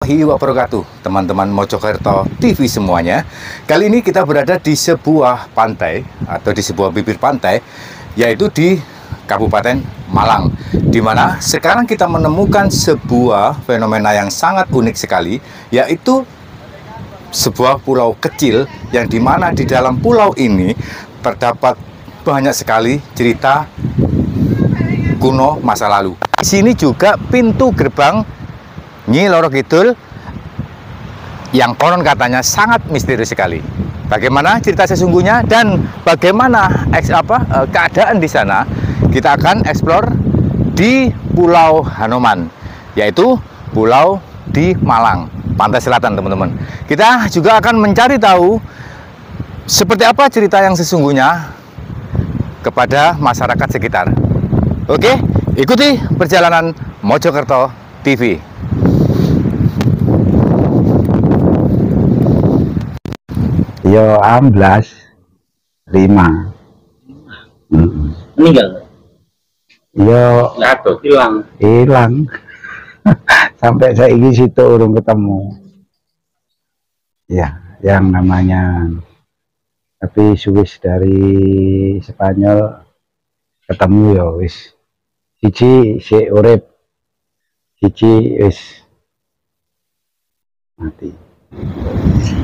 warahmatullahi wabarakatuh, teman-teman Mojokerto TV semuanya. Kali ini kita berada di sebuah pantai atau di sebuah bibir pantai, yaitu di Kabupaten Malang, di mana sekarang kita menemukan sebuah fenomena yang sangat unik sekali, yaitu sebuah pulau kecil yang dimana di dalam pulau ini terdapat banyak sekali cerita kuno masa lalu. Di sini juga pintu gerbang Nyi Loro Kidul yang konon katanya sangat misterius sekali. Bagaimana cerita sesungguhnya dan bagaimana keadaan di sana, kita akan eksplor di Pulau Hanoman, yaitu pulau di Malang, pantai selatan, teman-teman. Kita juga akan mencari tahu seperti apa cerita yang sesungguhnya kepada masyarakat sekitar. Oke, ikuti perjalanan Mojokerto TV. Yo amblas 5. Meninggal. Yo Jatuh, hilang. sampai saiki situ urung ketemu. Ya, yang namanya tapi Swiss dari Spanyol ketemu ya wis. Siji si urip, siji wis mati.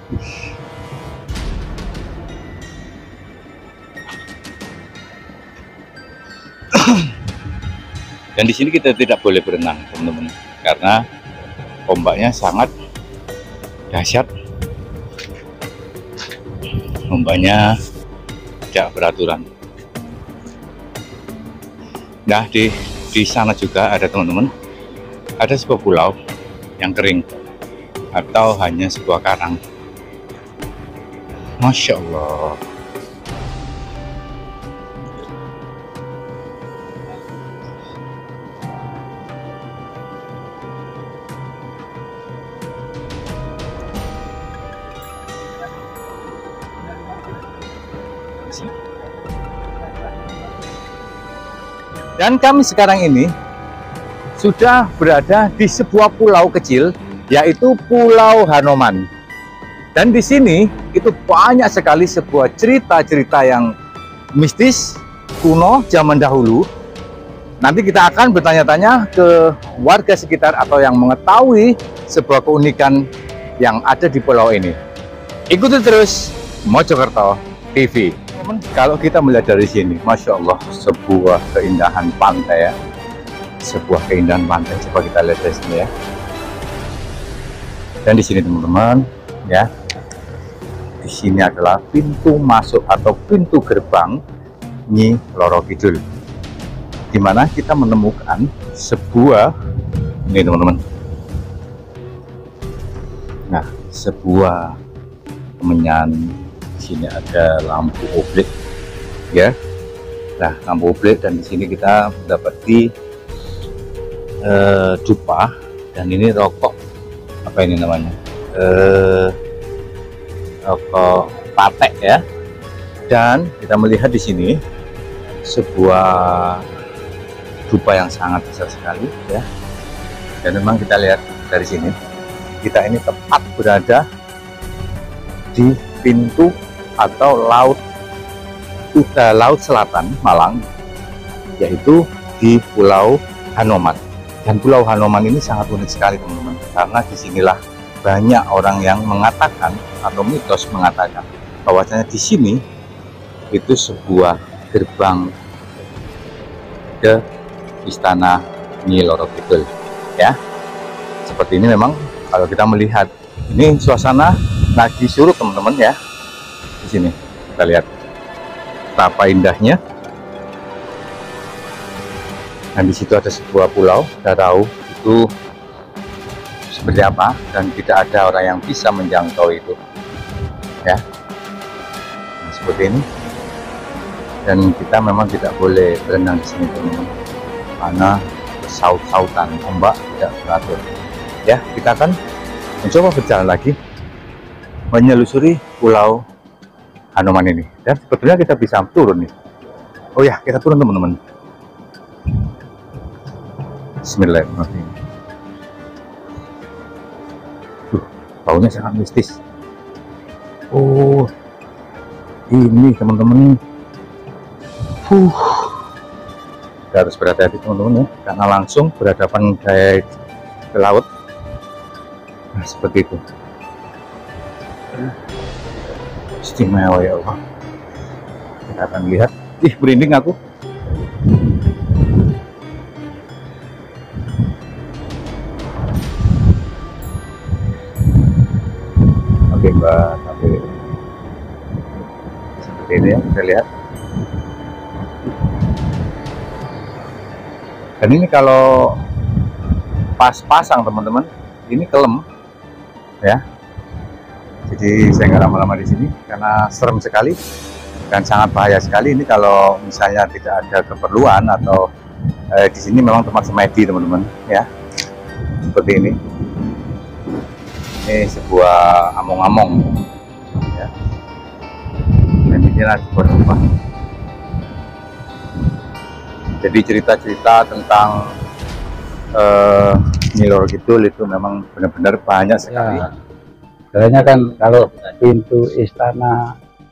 Dan di sini kita tidak boleh berenang, teman-teman, karena ombaknya sangat dahsyat. Ombaknya tidak beraturan. Nah, di sana juga ada, teman-teman, ada sebuah pulau yang kering atau hanya sebuah karang. Masya Allah. Dan kami sekarang ini sudah berada di sebuah pulau kecil, yaitu Pulau Hanoman. Dan di sini itu banyak sekali sebuah cerita-cerita yang mistis, kuno, zaman dahulu. Nanti kita akan bertanya-tanya ke warga sekitar atau yang mengetahui sebuah keunikan yang ada di pulau ini. Ikuti terus Mojokerto TV. Kalau kita melihat dari sini, Masya Allah, sebuah keindahan pantai ya. Sebuah keindahan pantai, coba kita lihat dari sini ya. Dan di sini teman-teman, ya, di sini adalah pintu masuk atau pintu gerbang Nyi Loro Kidul, di mana kita menemukan sebuah, ini teman-teman, nah, sebuah kemenyan. Di sini ada lampu oblek, ya. Nah, lampu oblek, dan di sini kita mendapati dupa, dan ini rokok, apa ini namanya, rokok patek ya. Dan kita melihat di sini sebuah dupa yang sangat besar sekali ya. Dan memang kita lihat dari sini, kita ini tepat berada di pintu atau laut selatan Malang, yaitu di Pulau Hanoman. Dan Pulau Hanoman ini sangat unik sekali, teman-teman, karena disinilah banyak orang yang mengatakan atau mitos mengatakan bahwasanya di sini itu sebuah gerbang ke istana Nyi Loro Kidul ya. Seperti ini memang kalau kita melihat, ini suasana lagi surut, teman-teman ya. Di sini kita lihat betapa indahnya. Dan di situ ada sebuah pulau, tidak tahu itu seperti apa, dan tidak ada orang yang bisa menjangkau itu ya. Nah, seperti ini. Dan kita memang tidak boleh berenang di sini, teman-teman, karena saut-sautan ombak tidak beratur ya. Kita akan mencoba berjalan lagi menyelusuri Pulau Hanoman ini, dan sebetulnya kita bisa turun nih. Oh ya, kita turun, teman-teman. Bismillahirrahmanirrahim. Baunya sangat mistis. Oh, ini teman-teman. Kita harus berhati-hati, teman-teman ya, karena langsung berhadapan ke laut. Nah, seperti itu. Istimewa ya Allah. Kita akan lihat. Ih, merinding aku. Oke Mbak, oke. Seperti ini ya, kita lihat. Dan ini kalau pas pasang, teman-teman, ini kelem ya. Jadi saya nggak lama-lama di sini karena serem sekali dan sangat bahaya sekali. Ini kalau misalnya tidak ada keperluan atau di sini memang tempat semedi, teman-teman ya. Seperti ini. Ini sebuah among-among ya. Dan inilah sebuah rumah. Jadi cerita-cerita tentang Nyi Loro Kidul itu memang benar-benar banyak sekali. Ya. Sebenarnya kan kalau pintu istana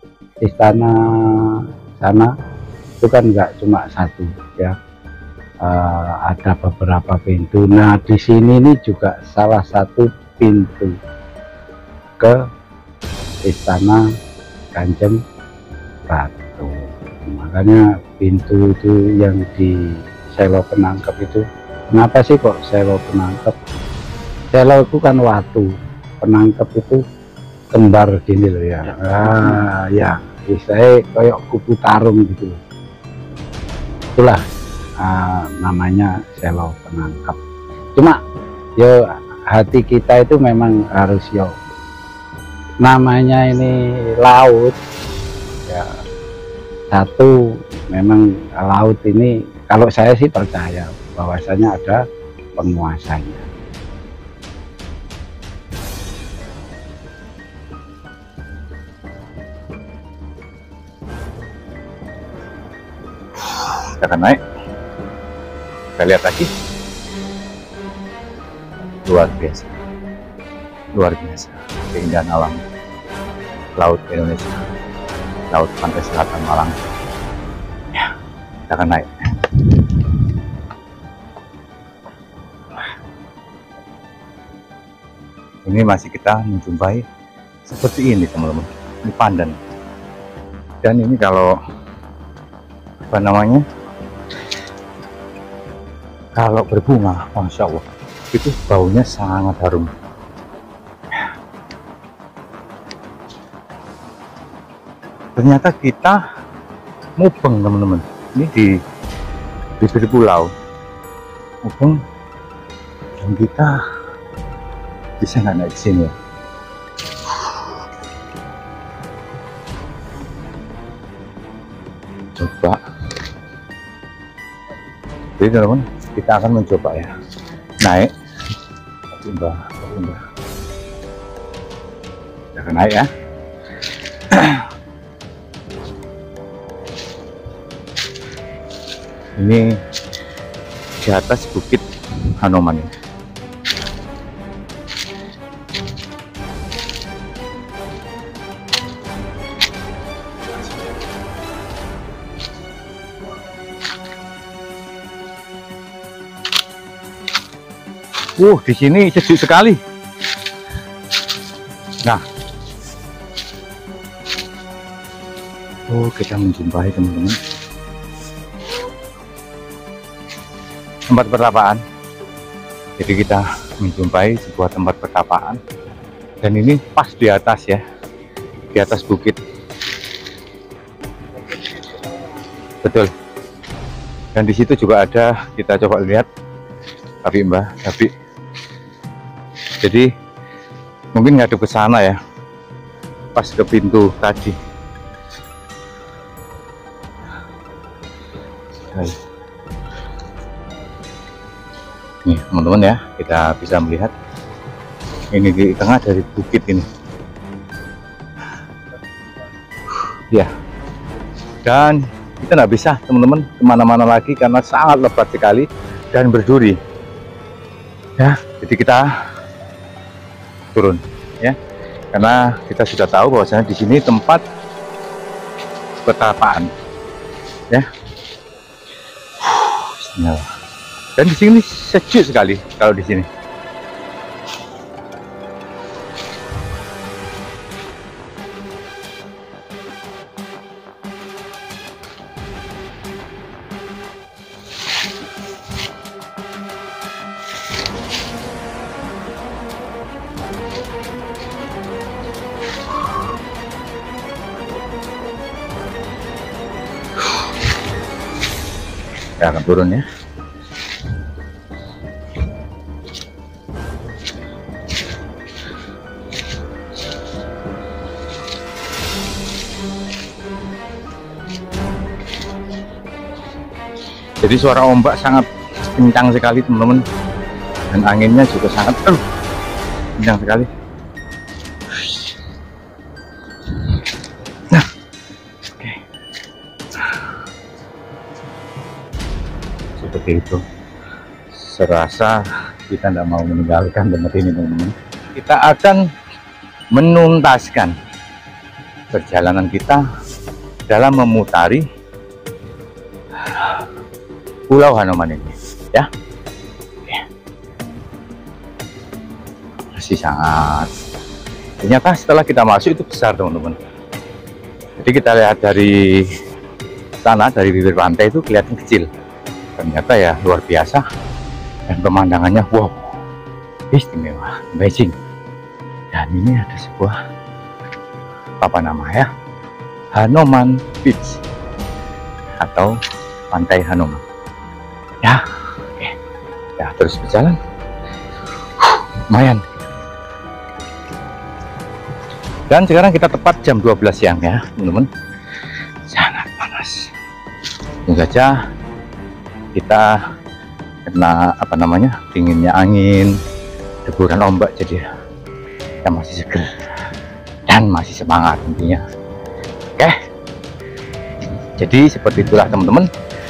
sana itu kan nggak cuma satu ya, ada beberapa pintu. Nah, di sini ini juga salah satu pintu ke istana Kanjeng Ratu. Makanya pintu itu yang di Selo Penangkep itu, kenapa sih kok Selo Penangkep? Selo itu kan watu, penangkep itu kembar gini loh ya. Ya, istilahnya kayak kupu tarung gitu. Itulah namanya Selo Penangkep. Cuma yo hati kita itu memang harus yo, namanya ini laut ya, satu memang laut ini kalau saya sih percaya bahwasanya ada penguasanya. Kita akan naik, kita lihat lagi. Luar biasa, luar biasa keindahan alam laut Indonesia, laut pantai selatan Malang ya. Kita akan naik. Ini masih kita menjumpai seperti ini teman-teman, ini pandan. Dan ini kalau apa namanya, kalau berbunga, masya Allah, itu baunya sangat harum. Ternyata kita mubeng teman-teman, ini di bibir pulau mubeng, dan kita bisa nggak naik sini ya? Coba, jadi teman-teman kita akan mencoba ya naik. Mbak, kita akan naik ya. Ini di atas Bukit Hanoman ini. Di sini sejuk sekali. Nah, kita menjumpai teman-teman tempat pertapaan. Jadi kita menjumpai sebuah tempat pertapaan, dan ini pas di atas ya, di atas bukit. Betul. Dan di situ juga ada, kita coba lihat, tapi Mbak, tapi jadi mungkin ngadep ke sana ya, pas ke pintu tadi. Nih teman-teman ya, kita bisa melihat ini di tengah dari bukit ini ya. Dan kita nggak bisa teman-teman kemana-mana lagi karena sangat lebat sekali dan berduri ya. Jadi kita turun ya, karena kita sudah tahu bahwasanya di sini tempat pertapaan ya. Bismillah. Dan di sini sejuk sekali kalau di sini. Kita akan turun ya. Jadi suara ombak sangat kencang sekali teman-teman, dan anginnya juga sangat kencang sekali. Nah, oke. Seperti itu. Serasa kita tidak mau meninggalkan tempat ini teman-teman. Kita akan menuntaskan perjalanan kita dalam memutari Pulau Hanoman ini ya. Masih sangat Ternyata setelah kita masuk itu besar, teman-teman. Jadi kita lihat dari sana, dari bibir pantai itu kelihatan kecil. Ternyata ya luar biasa, dan pemandangannya wow, istimewa, amazing. Dan ini ada sebuah apa nama ya, Hanuman Beach atau Pantai Hanuman. Ya, oke. Ya, terus berjalan. Lumayan. Dan sekarang kita tepat jam 12 siang ya, teman-teman. Sangat panas. Ini saja kita kena apa namanya, dinginnya angin, deburan ombak, jadi kita masih seger dan masih semangat intinya. Oke, jadi seperti itulah teman-teman,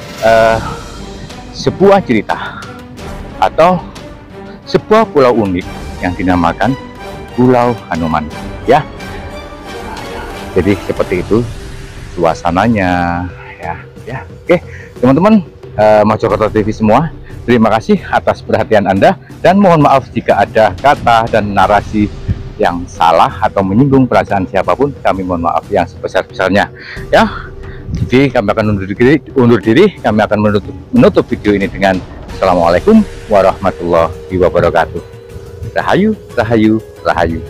sebuah cerita atau sebuah pulau unik yang dinamakan Pulau Hanuman ya. Jadi seperti itu suasananya ya. Oke teman-teman, Mojokerto TV semua, terima kasih atas perhatian Anda, dan mohon maaf jika ada kata dan narasi yang salah atau menyinggung perasaan siapapun. Kami mohon maaf yang sebesar-besarnya ya. Jadi kami akan undur diri. Kami akan menutup video ini dengan Assalamualaikum warahmatullahi wabarakatuh. Rahayu, rahayu, rahayu.